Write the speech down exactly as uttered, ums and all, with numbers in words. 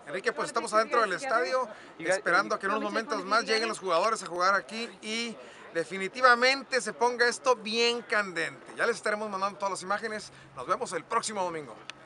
Enrique, pues estamos adentro del estadio, esperando a que en unos momentos más lleguen los jugadores a jugar aquí y definitivamente se ponga esto bien candente. Ya les estaremos mandando todas las imágenes. Nos vemos el próximo domingo.